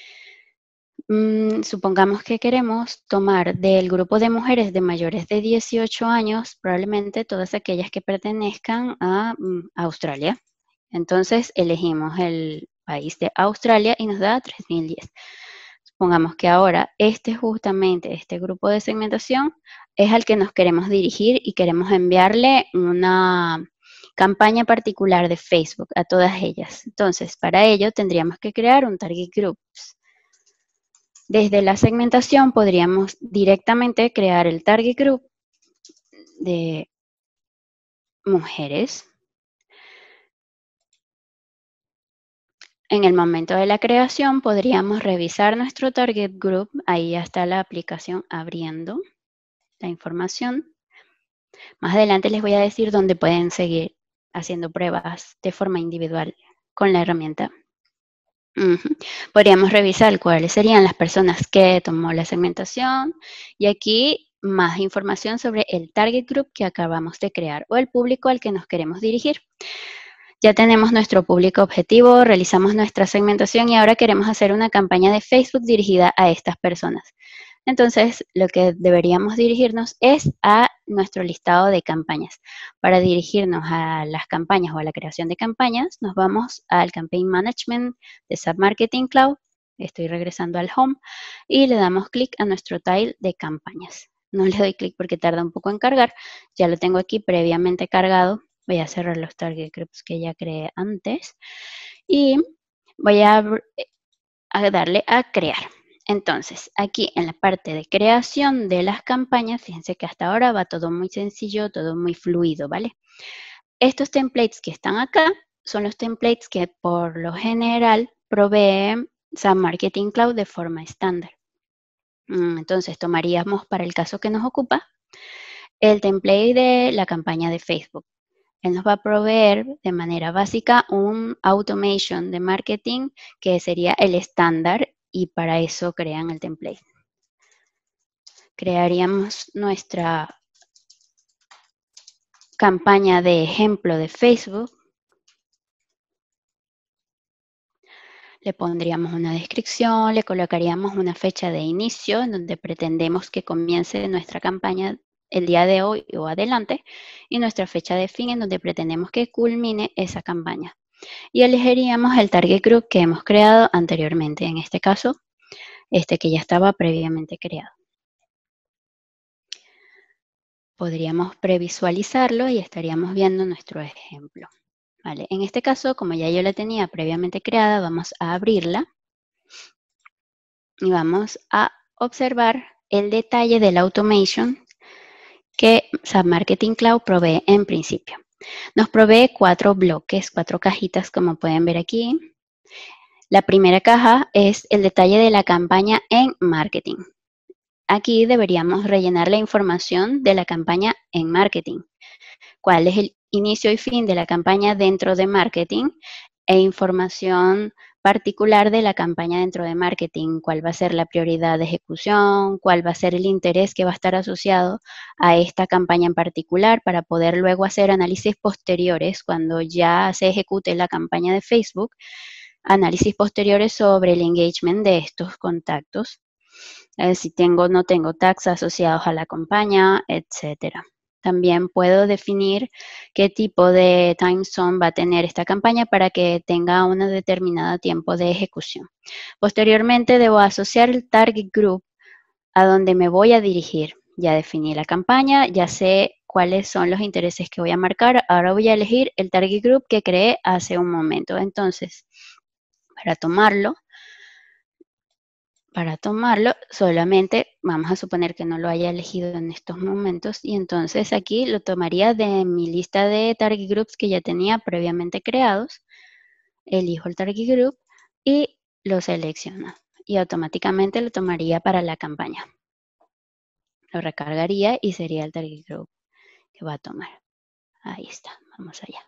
Supongamos que queremos tomar del grupo de mujeres de mayores de 18 años, probablemente todas aquellas que pertenezcan a Australia. Entonces, elegimos el país de Australia y nos da 3010. Supongamos que ahora justamente este grupo de segmentación es al que nos queremos dirigir y queremos enviarle una campaña particular de Facebook a todas ellas. Entonces, para ello tendríamos que crear un target groups. Desde la segmentación podríamos directamente crear el target group de mujeres. En el momento de la creación podríamos revisar nuestro target group. Ahí ya está la aplicación abriendo la información. Más adelante les voy a decir dónde pueden seguir haciendo pruebas de forma individual con la herramienta. Podríamos revisar cuáles serían las personas que tomó la segmentación y aquí más información sobre el target group que acabamos de crear o el público al que nos queremos dirigir. Ya tenemos nuestro público objetivo, realizamos nuestra segmentación y ahora queremos hacer una campaña de Facebook dirigida a estas personas. Entonces, lo que deberíamos dirigirnos es a nuestro listado de campañas. Para dirigirnos a las campañas o a la creación de campañas, nos vamos al Campaign Management de SAP Marketing Cloud. Estoy regresando al Home y le damos clic a nuestro tile de campañas. No le doy clic porque tarda un poco en cargar. Ya lo tengo aquí previamente cargado. Voy a cerrar los target groups que ya creé antes y voy a darle a crear. Entonces, aquí en la parte de creación de las campañas, fíjense que hasta ahora va todo muy sencillo, todo muy fluido, ¿vale? Estos templates que están acá son los templates que por lo general provee SAP Marketing Cloud de forma estándar. Entonces, tomaríamos para el caso que nos ocupa el template de la campaña de Facebook. Él nos va a proveer de manera básica un automation de marketing que sería el estándar y para eso crean el template. Crearíamos nuestra campaña de ejemplo de Facebook. Le pondríamos una descripción, le colocaríamos una fecha de inicio en donde pretendemos que comience nuestra campaña el día de hoy o adelante y nuestra fecha de fin en donde pretendemos que culmine esa campaña. Y elegiríamos el target group que hemos creado anteriormente, en este caso, este que ya estaba previamente creado. Podríamos previsualizarlo y estaríamos viendo nuestro ejemplo. Vale, en este caso, como ya yo la tenía previamente creada, vamos a abrirla y vamos a observar el detalle del automation que SAP Marketing Cloud provee en principio. Nos provee 4 bloques, 4 cajitas, como pueden ver aquí. La primera caja es el detalle de la campaña en marketing. Aquí deberíamos rellenar la información de la campaña en marketing. ¿Cuál es el inicio y fin de la campaña dentro de marketing? E información particular de la campaña dentro de marketing. ¿Cuál va a ser la prioridad de ejecución? ¿Cuál va a ser el interés que va a estar asociado a esta campaña en particular para poder luego hacer análisis posteriores cuando ya se ejecute la campaña de Facebook? Análisis posteriores sobre el engagement de estos contactos. Si tengo o no tengo tags asociados a la campaña, etcétera. También puedo definir qué tipo de time zone va a tener esta campaña para que tenga un determinado tiempo de ejecución. Posteriormente, debo asociar el target group a donde me voy a dirigir. Ya definí la campaña, ya sé cuáles son los intereses que voy a marcar. Ahora voy a elegir el target group que creé hace un momento. Entonces, para tomarlo, solamente vamos a suponer que no lo haya elegido en estos momentos y entonces aquí lo tomaría de mi lista de target groups que ya tenía previamente creados. Elijo el target group y lo selecciono y automáticamente lo tomaría para la campaña. Lo recargaría y sería el target group que va a tomar. Ahí está, vamos allá.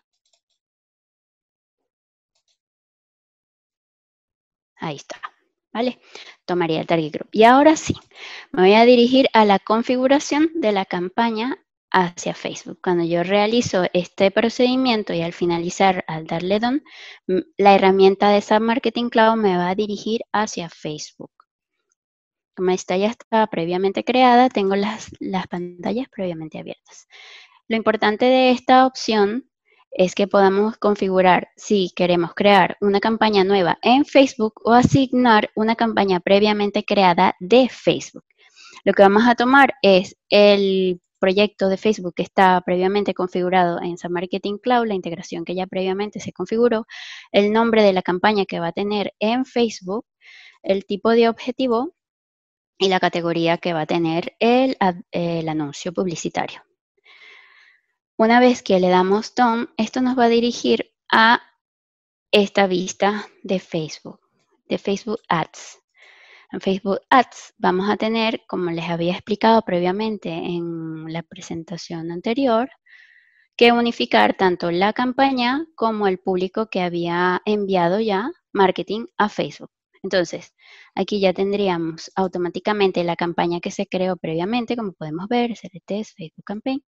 Ahí está. ¿Vale? Tomaría el target group. Y ahora sí, me voy a dirigir a la configuración de la campaña hacia Facebook. Cuando yo realizo este procedimiento y al finalizar, al darle done, la herramienta de SAP Marketing Cloud me va a dirigir hacia Facebook. Como esta ya está previamente creada, tengo las pantallas previamente abiertas. Lo importante de esta opción es que podamos configurar si queremos crear una campaña nueva en Facebook o asignar una campaña previamente creada de Facebook. Lo que vamos a tomar es el proyecto de Facebook que está previamente configurado en SAP Marketing Cloud, la integración que ya previamente se configuró, el nombre de la campaña que va a tener en Facebook, el tipo de objetivo y la categoría que va a tener el anuncio publicitario. Una vez que le damos Done, esto nos va a dirigir a esta vista de Facebook Ads. En Facebook Ads vamos a tener, como les había explicado previamente en la presentación anterior, que unificar tanto la campaña como el público que había enviado ya marketing a Facebook. Entonces, aquí ya tendríamos automáticamente la campaña que se creó previamente, como podemos ver, CRTs, Facebook Campaign.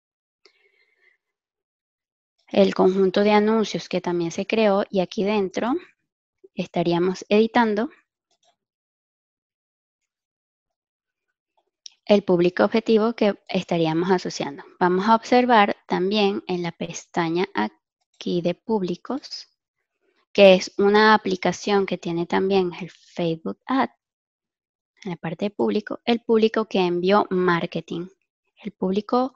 El conjunto de anuncios que también se creó y aquí dentro estaríamos editando el público objetivo que estaríamos asociando. Vamos a observar también en la pestaña aquí de públicos, que es una aplicación que tiene también el Facebook Ad, en la parte de público, el público que envió marketing. El público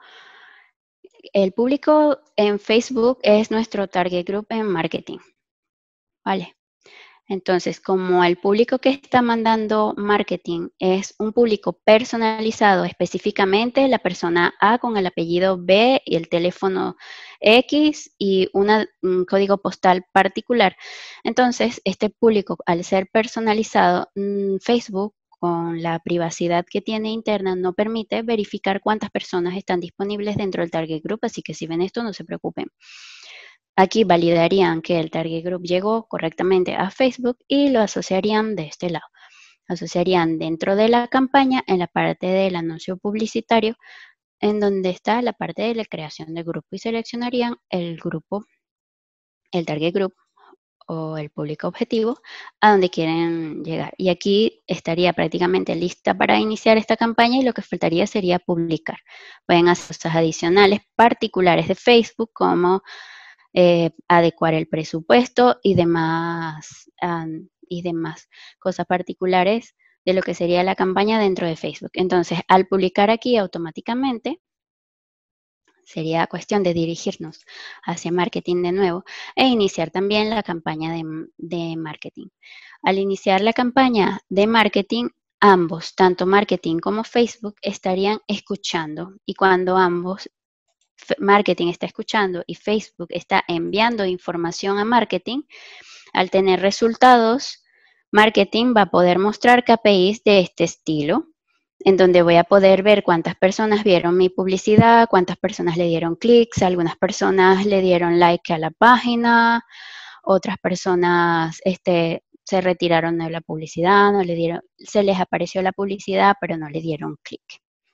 en Facebook es nuestro target group en marketing. ¿Vale? Entonces, como el público que está mandando marketing es un público personalizado específicamente, la persona A con el apellido B y el teléfono X y un código postal particular. Entonces, este público, al ser personalizado, Facebook, con la privacidad que tiene interna, no permite verificar cuántas personas están disponibles dentro del target group, así que si ven esto, no se preocupen. Aquí validarían que el target group llegó correctamente a Facebook y lo asociarían de este lado. Asociarían dentro de la campaña en la parte del anuncio publicitario, en donde está la parte de la creación de grupo y seleccionarían el grupo, el target group o el público objetivo a donde quieren llegar. Y aquí estaría prácticamente lista para iniciar esta campaña y lo que faltaría sería publicar. Pueden hacer cosas adicionales particulares de Facebook como adecuar el presupuesto y demás cosas particulares de lo que sería la campaña dentro de Facebook. Entonces, al publicar aquí automáticamente, sería cuestión de dirigirnos hacia marketing de nuevo e iniciar también la campaña de marketing. Al iniciar la campaña de marketing, ambos, tanto marketing como Facebook, estarían escuchando y cuando ambos marketing está escuchando y Facebook está enviando información a marketing, al tener resultados, marketing va a poder mostrar KPIs de este estilo, en donde voy a poder ver cuántas personas vieron mi publicidad, cuántas personas le dieron clics, algunas personas le dieron like a la página, otras personas se retiraron de la publicidad, se les apareció la publicidad, pero no le dieron clic.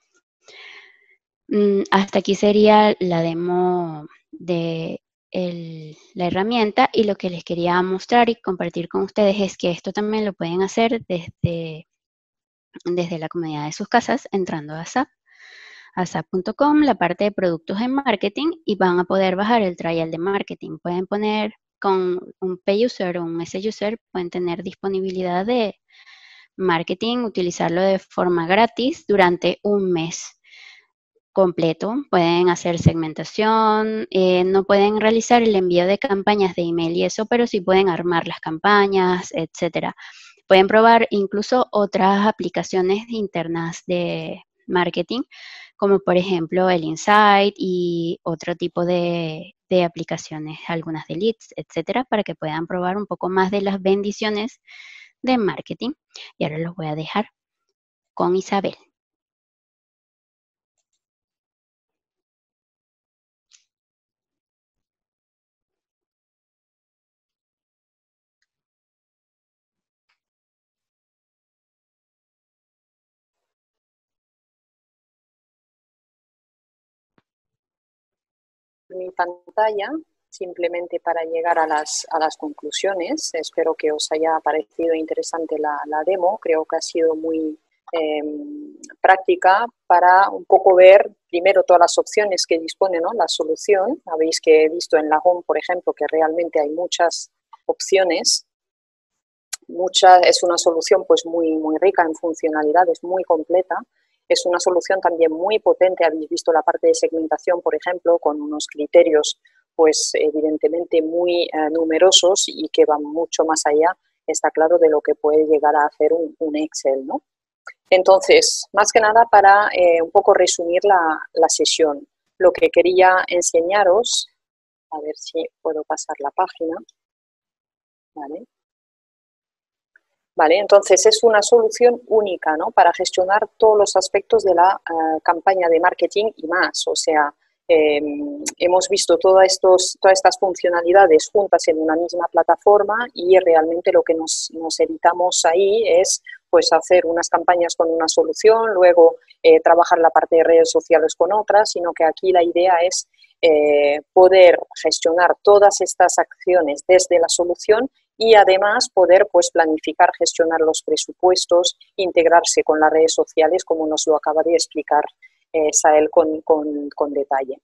Hasta aquí sería la demo de la herramienta y lo que les quería mostrar y compartir con ustedes es que esto también lo pueden hacer desde la comodidad de sus casas entrando a SAP, a SAP.com, la parte de productos en marketing y van a poder bajar el trial de marketing. Pueden poner con un pay user o un S user, pueden tener disponibilidad de marketing, utilizarlo de forma gratis durante un mes completo, pueden hacer segmentación, no pueden realizar el envío de campañas de email y eso, pero sí pueden armar las campañas, etcétera. Pueden probar incluso otras aplicaciones internas de marketing, como por ejemplo el Insight y otro tipo de aplicaciones, algunas de leads, etcétera, para que puedan probar un poco más de las bendiciones de marketing. Y ahora los voy a dejar con Isabel. mi pantalla simplemente para llegar a las conclusiones. Espero que os haya parecido interesante la demo. Creo que ha sido muy práctica para un poco ver primero todas las opciones que dispone, ¿no?, la solución. Habéis que he visto en la home, por ejemplo, que realmente hay muchas opciones. Es una solución pues muy rica en funcionalidades, muy completa. Es una solución también muy potente. Habéis visto la parte de segmentación, por ejemplo, con unos criterios pues evidentemente muy numerosos y que van mucho más allá, está claro, de lo que puede llegar a hacer un Excel, ¿no? Entonces, más que nada para un poco resumir la sesión, lo que quería enseñaros, a ver si puedo pasar la página, ¿vale? Vale, entonces es una solución única, ¿no?, para gestionar todos los aspectos de la campaña de marketing y más. O sea, hemos visto todas estas funcionalidades juntas en una misma plataforma y realmente lo que nos evitamos ahí es pues hacer unas campañas con una solución, luego trabajar la parte de redes sociales con otra, sino que aquí la idea es poder gestionar todas estas acciones desde la solución y además poder pues planificar, gestionar los presupuestos, integrarse con las redes sociales, como nos lo acaba de explicar Sael con detalle.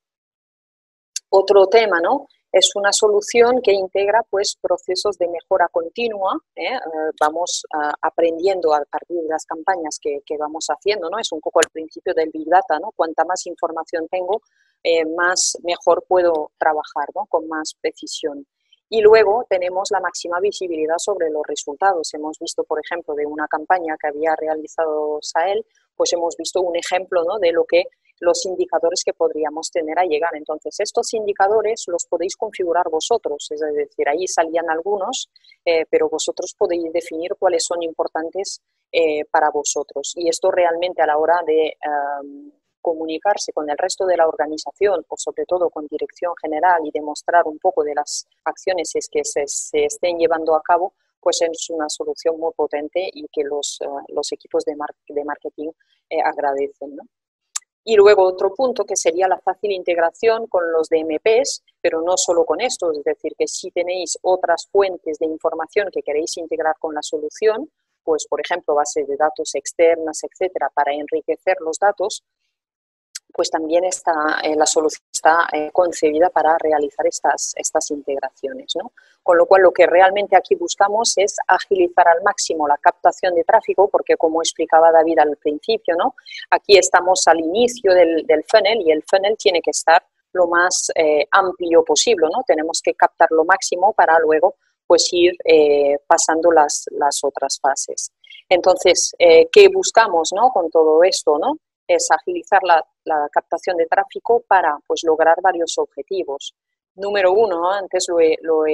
Otro tema, ¿no?, es una solución que integra pues procesos de mejora continua. Vamos aprendiendo a partir de las campañas que vamos haciendo, ¿no? Es un poco el principio del Big Data, ¿no? Cuanta más información tengo, mejor puedo trabajar, ¿no?, con más precisión. Y luego tenemos la máxima visibilidad sobre los resultados. Hemos visto, por ejemplo, de una campaña que había realizado Sael, pues hemos visto un ejemplo, ¿no?, de lo que los indicadores que podríamos tener a llegar. Entonces, estos indicadores los podéis configurar vosotros, es decir, ahí salían algunos, pero vosotros podéis definir cuáles son importantes para vosotros. Y esto realmente a la hora de comunicarse con el resto de la organización o sobre todo con dirección general y demostrar un poco de las acciones que se estén llevando a cabo, pues es una solución muy potente y que los equipos de marketing agradecen, ¿no? Y luego otro punto que sería la fácil integración con los DMPs, pero no solo con esto, es decir, que si tenéis otras fuentes de información que queréis integrar con la solución, pues por ejemplo bases de datos externas, etcétera, para enriquecer los datos, pues también la solución está concebida para realizar estas integraciones, ¿no? Con lo cual, lo que realmente aquí buscamos es agilizar al máximo la captación de tráfico, porque como explicaba David al principio, ¿no?, aquí estamos al inicio del funnel y el funnel tiene que estar lo más amplio posible, ¿no? Tenemos que captar lo máximo para luego pues ir pasando las otras fases. Entonces, ¿qué buscamos, ¿no?, con todo esto, ¿no? Es agilizar la captación de tráfico para pues lograr varios objetivos. Número uno, ¿no?, antes lo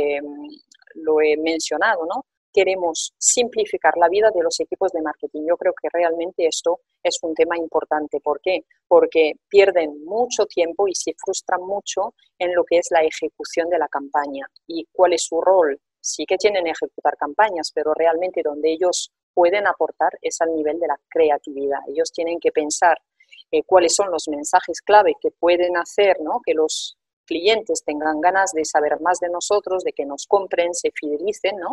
he mencionado, ¿no?, queremos simplificar la vida de los equipos de marketing. Yo creo que realmente esto es un tema importante. ¿Por qué? Porque pierden mucho tiempo y se frustran mucho en lo que es la ejecución de la campaña. ¿Y cuál es su rol? Sí que tienen que ejecutar campañas, pero realmente donde ellos pueden aportar es al nivel de la creatividad. Ellos tienen que pensar cuáles son los mensajes clave que pueden hacer, ¿no?, que los clientes tengan ganas de saber más de nosotros, de que nos compren, se fidelicen, ¿no?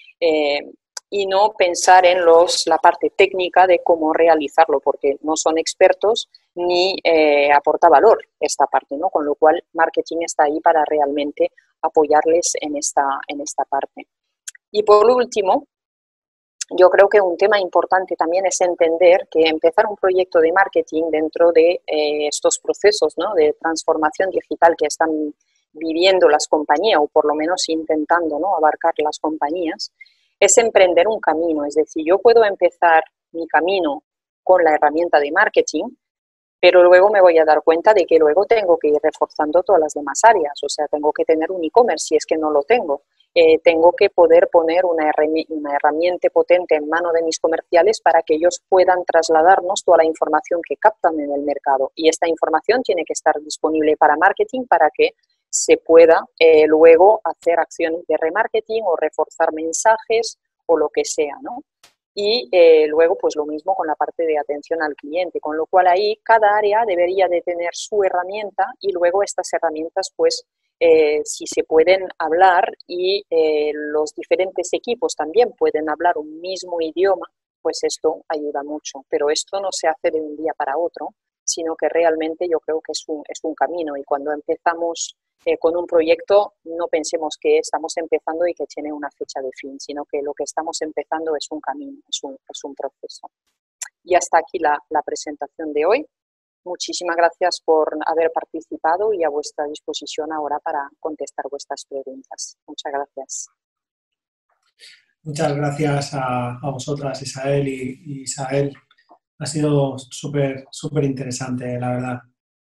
Y no pensar en la parte técnica de cómo realizarlo, porque no son expertos ni aporta valor esta parte, ¿no? Con lo cual, marketing está ahí para realmente apoyarles en esta parte. Y por último, yo creo que un tema importante también es entender que empezar un proyecto de marketing dentro de estos procesos, ¿no?, de transformación digital que están viviendo las compañías, o por lo menos intentando, ¿no?, abarcar las compañías, es emprender un camino. Es decir, yo puedo empezar mi camino con la herramienta de marketing, pero luego me voy a dar cuenta de que luego tengo que ir reforzando todas las demás áreas. O sea, tengo que tener un e-commerce si es que no lo tengo. Tengo que poder poner una herramienta potente en mano de mis comerciales para que ellos puedan trasladarnos toda la información que captan en el mercado. Y esta información tiene que estar disponible para marketing para que se pueda luego hacer acciones de remarketing o reforzar mensajes o lo que sea, ¿no? y luego pues lo mismo con la parte de atención al cliente, con lo cual ahí cada área debería de tener su herramienta y luego estas herramientas pues si se pueden hablar y los diferentes equipos también pueden hablar un mismo idioma, pues esto ayuda mucho. Pero esto no se hace de un día para otro, sino que realmente yo creo que es un camino y cuando empezamos con un proyecto no pensemos que estamos empezando y que tiene una fecha de fin, sino que lo que estamos empezando es un camino, es un proceso. Y hasta aquí la presentación de hoy. Muchísimas gracias por haber participado y a vuestra disposición ahora para contestar vuestras preguntas. Muchas gracias. Muchas gracias a vosotras, Isael y Isael. Ha sido súper interesante, la verdad.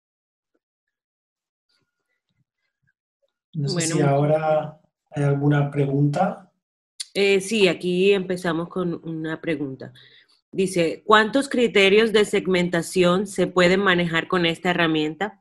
No sé si ahora hay alguna pregunta. Sí, aquí empezamos con una pregunta. Dice, ¿cuántos criterios de segmentación se pueden manejar con esta herramienta?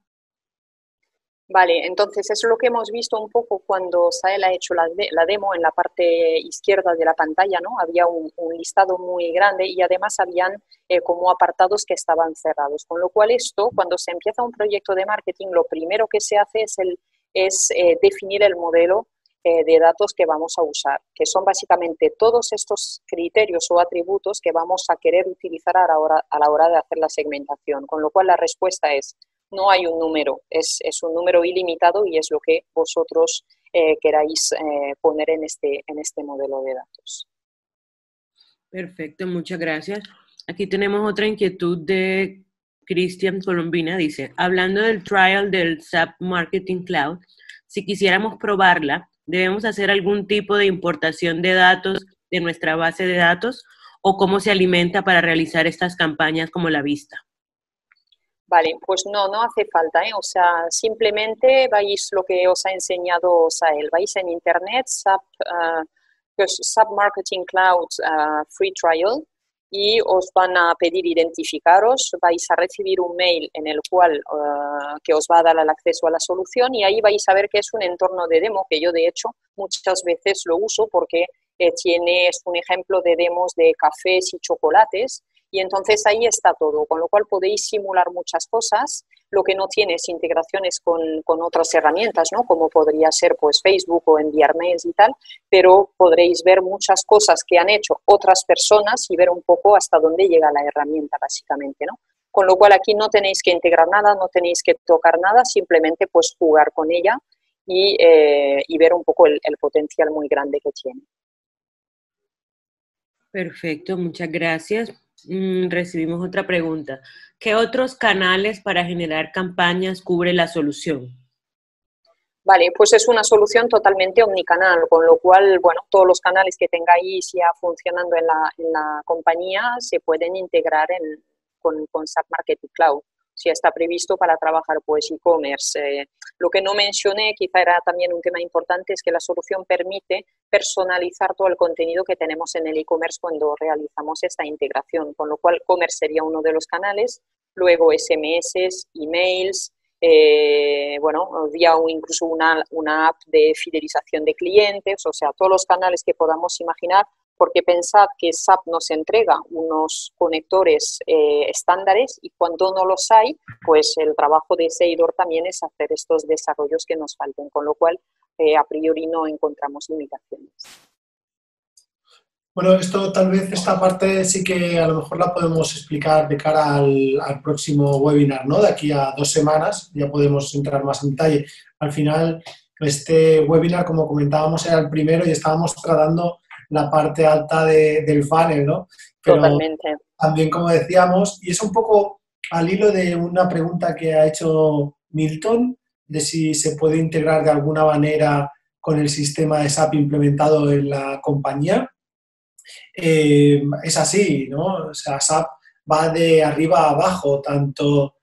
Vale, entonces es lo que hemos visto un poco cuando Sael ha hecho la demo en la parte izquierda de la pantalla, ¿no? Había un listado muy grande y además habían como apartados que estaban cerrados, con lo cual esto, cuando se empieza un proyecto de marketing, lo primero que se hace es definir el modelo de datos que vamos a usar, que son básicamente todos estos criterios o atributos que vamos a querer utilizar a la hora de hacer la segmentación, con lo cual la respuesta es no hay un número, es un número ilimitado y es lo que vosotros queráis poner en este modelo de datos. Perfecto, muchas gracias. Aquí tenemos otra inquietud de Cristian Colombina. Dice, hablando del trial del SAP Marketing Cloud, si quisiéramos probarla, ¿debemos hacer algún tipo de importación de datos de nuestra base de datos o cómo se alimenta para realizar estas campañas como la vista? Vale, pues no hace falta, ¿eh? O sea, simplemente vais lo que os ha enseñado Sael, vais en internet, SAP Marketing Cloud Free Trial y os van a pedir identificaros, vais a recibir un mail en el cual que os va a dar el acceso a la solución y ahí vais a ver que es un entorno de demo, que yo de hecho muchas veces lo uso porque es un ejemplo de demos de cafés y chocolates. Y entonces ahí está todo, con lo cual podéis simular muchas cosas. Lo que no tiene es integraciones con otras herramientas, ¿no? Como podría ser pues, Facebook o enviar mails y tal, pero podréis ver muchas cosas que han hecho otras personas y ver un poco hasta dónde llega la herramienta, básicamente, ¿no? Con lo cual aquí no tenéis que integrar nada, no tenéis que tocar nada, simplemente pues jugar con ella y ver un poco el potencial muy grande que tiene. Perfecto, muchas gracias. Recibimos otra pregunta. ¿Qué otros canales para generar campañas cubre la solución? Vale, pues es una solución totalmente omnicanal, con lo cual, bueno, todos los canales que tengáis ya funcionando en la compañía se pueden integrar con SAP Marketing Cloud. Si está previsto para trabajar pues e-commerce. Lo que no mencioné, quizá era también un tema importante, es que la solución permite personalizar todo el contenido que tenemos en el e-commerce cuando realizamos esta integración, con lo cual commerce sería uno de los canales, luego SMS, emails, bueno, había incluso una app de fidelización de clientes, o sea, todos los canales que podamos imaginar, porque pensad que SAP nos entrega unos conectores estándares y cuando no los hay, pues el trabajo de Seidor también es hacer estos desarrollos que nos falten, con lo cual a priori no encontramos limitaciones. Bueno, esto tal vez esta parte sí que a lo mejor la podemos explicar de cara al próximo webinar, ¿no? De aquí a 2 semanas ya podemos entrar más en detalle. Al final, este webinar, como comentábamos, era el primero y estábamos tratando la parte alta del funnel, ¿no? Pero totalmente. También, como decíamos, y es un poco al hilo de una pregunta que ha hecho Milton, de si se puede integrar de alguna manera con el sistema de SAP implementado en la compañía. Es así, ¿no? O sea, SAP va de arriba a abajo, tanto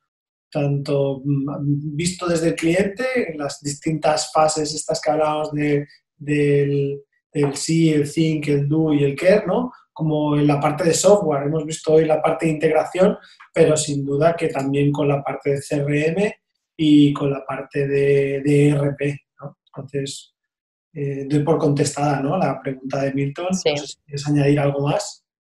visto desde el cliente, en las distintas fases estas que hablábamos del see, el think, el do y el care, ¿no? Como en la parte de software. Hemos visto hoy la parte de integración, pero sin duda que también con la parte de CRM y con la parte de ERP, ¿no? Entonces, doy por contestada, ¿no? La pregunta de Milton. Sí. No sé si quieres añadir algo más.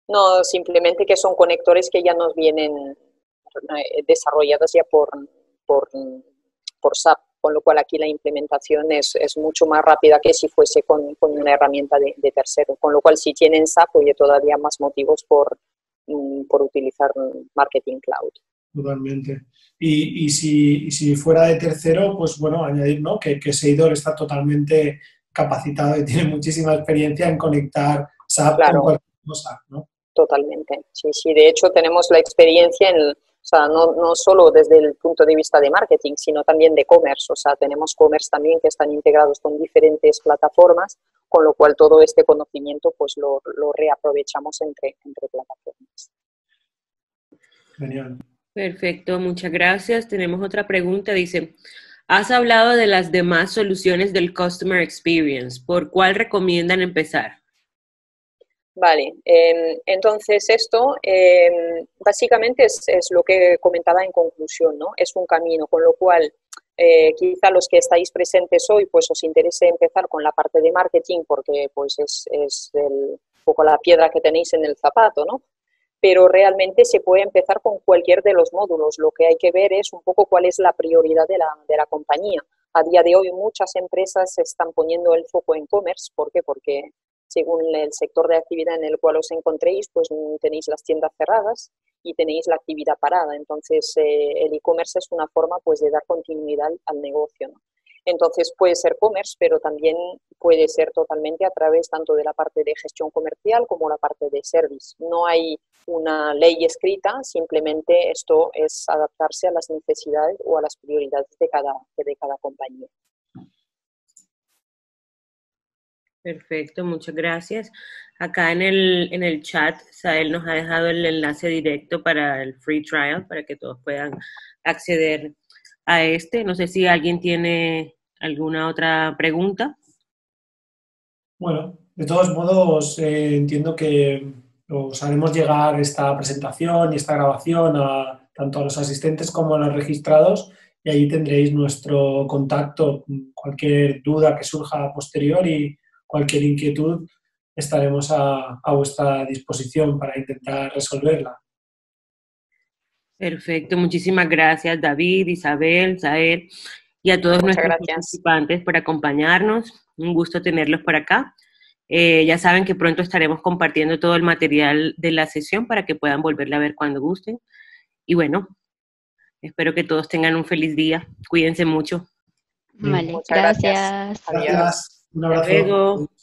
No, simplemente que son conectores que ya nos vienen desarrollados ya por SAP, con lo cual aquí la implementación es mucho más rápida que si fuese con una herramienta de tercero, con lo cual si tienen SAP, oye, todavía más motivos por utilizar Marketing Cloud. Totalmente. Y si fuera de tercero, pues bueno, añadir, ¿no? que Seidor está totalmente capacitado y tiene muchísima experiencia en conectar SAP con Claro, cualquier cosa, ¿no? totalmente. Sí, sí, de hecho tenemos la experiencia o sea, no solo desde el punto de vista de marketing, sino también de commerce. O sea, tenemos commerce también que están integrados con diferentes plataformas, con lo cual todo este conocimiento pues lo reaprovechamos entre plataformas. Genial. Perfecto, muchas gracias. Tenemos otra pregunta. Dice, has hablado de las demás soluciones del Customer Experience. ¿Por cuál recomiendan empezar? Vale, entonces esto básicamente es lo que comentaba en conclusión, ¿no? Es un camino, con lo cual quizá los que estáis presentes hoy pues os interese empezar con la parte de marketing porque pues es un poco la piedra que tenéis en el zapato, ¿no? Pero realmente se puede empezar con cualquier de los módulos. Lo que hay que ver es un poco cuál es la prioridad de la compañía. A día de hoy muchas empresas están poniendo el foco en commerce. ¿Por qué? Porque según el sector de actividad en el cual os encontréis, pues tenéis las tiendas cerradas y tenéis la actividad parada. Entonces, el e-commerce es una forma pues de dar continuidad al negocio, ¿no? Entonces, puede ser commerce, pero también puede ser totalmente a través tanto de la parte de gestión comercial como la parte de service. No hay una ley escrita, simplemente esto es adaptarse a las necesidades o a las prioridades de cada compañía. Perfecto, muchas gracias. Acá en el chat, Sael nos ha dejado el enlace directo para el free trial, para que todos puedan acceder a este. No sé si alguien tiene alguna otra pregunta. Bueno, de todos modos, entiendo que os haremos llegar esta presentación y esta grabación tanto a los asistentes como a los registrados y allí tendréis nuestro contacto. Cualquier duda que surja a posteriori, cualquier inquietud, estaremos a vuestra disposición para intentar resolverla. Perfecto, muchísimas gracias David, Isabel, Sael y a todos nuestros participantes por acompañarnos. Un gusto tenerlos por acá. Ya saben que pronto estaremos compartiendo todo el material de la sesión para que puedan volverla a ver cuando gusten. Y bueno, espero que todos tengan un feliz día. Cuídense mucho. Vale, Muchas gracias. gracias. Gracias. Un abrazo. Hasta luego.